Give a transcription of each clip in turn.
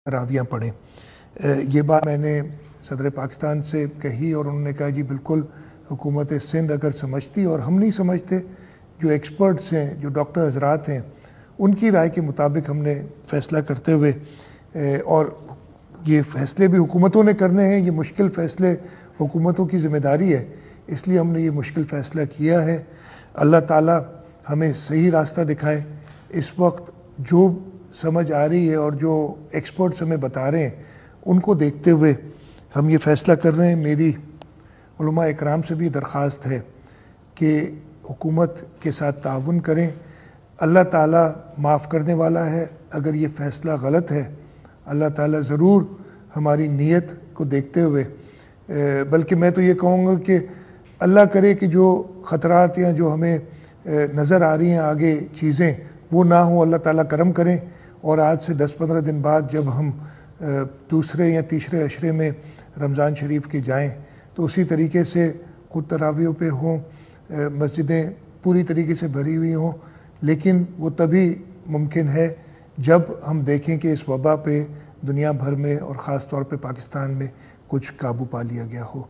تراویاں پڑھیں۔ یہ بات میں نے صدر پاکستان سے کہی اور انہوں نے کہا جی بالکل حکومت سندھ اگر سمجھتی اور ہم نہیں سمجھتے، جو ایکسپرٹس ہیں، جو ڈاکٹر حضرات ہیں، ان کی رائے کے مطابق ہم نے فیصلہ کرتے ہوئے اور یہ فیصلے بھی حکومتوں نے کرنے ہیں، یہ مشکل فیصلے حکومتوں کی ذمہ داری ہے، اس لیے ہم نے یہ مشکل فیصلہ کیا ہے۔ اللہ تعالیٰ ہمیں صحیح راستہ دکھائے۔ اس وقت جو سمجھ آ رہی ہے اور جو ایکسپرٹس ہمیں بتا رہے ہیں ان کو دیکھتے ہوئے ہم یہ فیصلہ کر رہے ہیں۔ میری علماء اکرام سے بھی درخواست ہے کہ حکومت کے ساتھ تعاون کریں۔ اللہ تعالیٰ معاف کرنے والا ہے۔ اگر یہ فیصلہ غلط ہے، اللہ تعالیٰ ضرور ہماری نیت کو دیکھتے ہوئے، بلکہ میں تو یہ کہوں گا کہ اللہ کرے کہ جو خطرات یا جو ہمیں نظر آ رہی ہیں آگے چیزیں وہ نہ ہوں، اللہ تعالیٰ کرم کریں اور آج سے 10-15 دن بعد جب ہم دوسرے یا تیسرے عشرے میں رمضان شریف کے جائیں تو اسی طریقے سے خود تراویحوں پہ ہوں، مسجدیں پوری طریقے سے بھری ہوئی ہوں، لیکن وہ تبھی ممکن ہے جب ہم دیکھیں کہ اس وبا پہ دنیا بھر میں اور خاص طور پہ پاکستان میں کچھ قابو پا لیا گیا ہو۔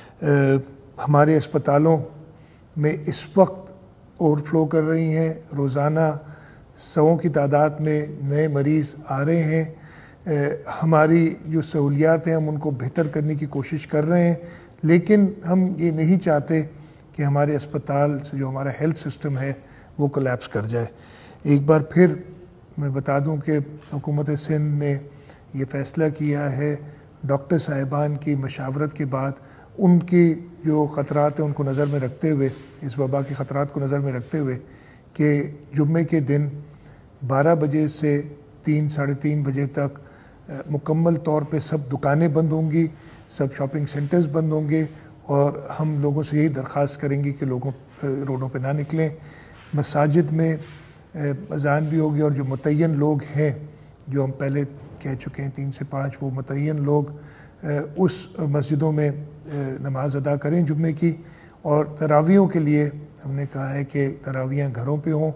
ہمارے اسپتالوں میں اس وقت اوور فلو کر رہی ہیں، روزانہ 100 کی تعداد میں نئے مریض آ رہے ہیں۔ ہماری جو سہولیات ہیں ہم ان کو بہتر کرنے کی کوشش کر رہے ہیں، لیکن ہم یہ نہیں چاہتے کہ ہمارے اسپتال سے جو ہمارا ہیلتھ سسٹم ہے وہ کولیپس کر جائے۔ ایک بار پھر میں بتا دوں کہ حکومت سندھ نے یہ فیصلہ کیا ہے ڈاکٹر صاحبان کی مشاورت کے بعد، ان کی جو خطرات ہیں ان کو نظر میں رکھتے ہوئے، اس وبا کے خطرات کو نظر میں رکھتے ہوئے، کہ جمعے کے دن 12 بجے سے 3-3:30 بجے تک مکمل طور پہ سب دکانیں بند ہوں گی، سب شاپنگ سینٹرز بند ہوں گے، اور ہم لوگوں سے یہی درخواست کریں گے کہ لوگوں روڈوں پہ نہ نکلیں۔ مساجد میں اذان بھی ہوگی اور جو متعین لوگ ہیں، جو ہم پہلے کہہ چکے ہیں 3 سے 5، وہ متعین لوگ اس مسجدوں میں نماز ادا کریں جمعے کی، اور تراویحوں کے لیے ہم نے کہا ہے کہ تراویحیں گھروں پہ ہوں۔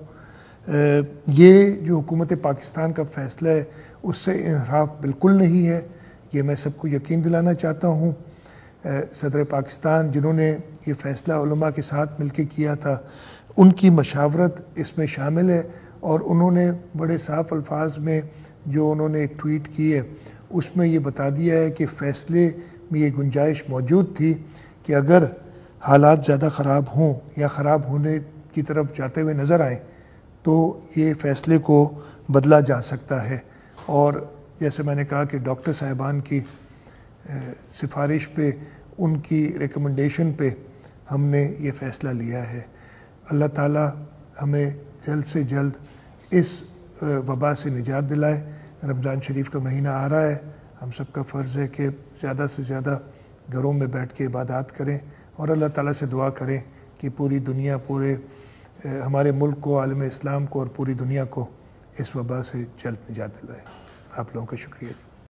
یہ جو حکومت پاکستان کا فیصلہ ہے اس سے انحراف بالکل نہیں ہے، یہ میں سب کو یقین دلانا چاہتا ہوں۔ صدر پاکستان جنہوں نے یہ فیصلہ علماء کے ساتھ مل کے کیا تھا، ان کی مشاورت اس میں شامل ہے، اور انہوں نے بڑے صاف الفاظ میں جو انہوں نے ٹویٹ کی ہے اس میں یہ بتا دیا ہے کہ فیصلے میں یہ گنجائش موجود تھی کہ اگر حالات زیادہ خراب ہوں یا خراب ہونے کی طرف جاتے ہوئے نظر آئیں تو یہ فیصلے کو بدلا جا سکتا ہے۔ اور جیسے میں نے کہا کہ ڈاکٹر صاحبان کی سفارش پہ، ان کی ریکمنڈیشن پہ ہم نے یہ فیصلہ لیا ہے۔ اللہ تعالیٰ ہمیں جلد سے جلد اس وبا سے نجات دلائے۔ رمضان شریف کا مہینہ آ رہا ہے، ہم سب کا فرض ہے کہ زیادہ سے زیادہ گھروں میں بیٹھ کے عبادات کریں اور اللہ تعالیٰ سے دعا کریں کہ پوری دنیا، ہمارے ملک کو، عالم اسلام کو اور پوری دنیا کو اس وبا سے جلد نجات دلائے۔ آپ لوگوں کا شکریہ۔